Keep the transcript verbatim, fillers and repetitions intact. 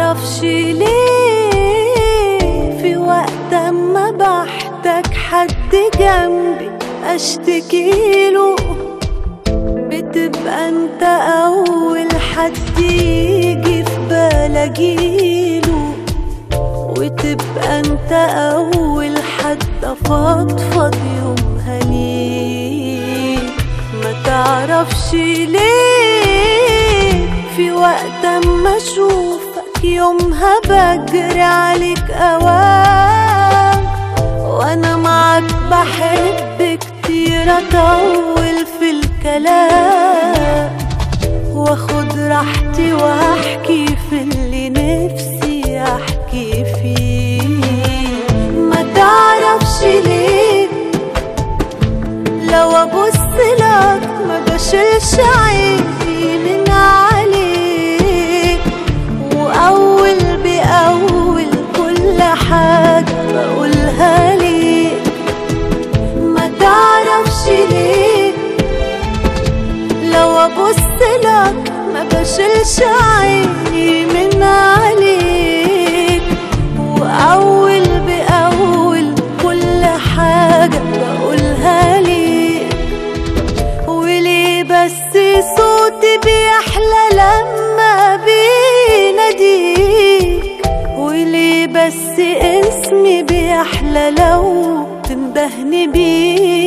متعرفش ليه في وقت ما بحتاج حد جنبي اشتكيله بتبقى انت اول حد يجي في بالي اجيله، وتبقى انت اول حد افضفض يومها ليك. متعرفش ليه في وقت ما اشوفك يومها بجري عليك اوام، وانا معاك بحب كتير اطول في الكلام، واخد راحتي واحكي في اللي نفسي احكي فيه. ما تعرفش ليه لو ابص لك ما بشيلش عيني من عليك، واول باول كل حاجه بقولها ليك. ما تعرفش ليه لو ابص لك ما بشيلش عيني من عليك، واول باول كل حاجه بقولها ليك. وليه بس صوتي بيحلى لما بيناديك، وليه بس اسمي بيحلى لو تندهني بيه.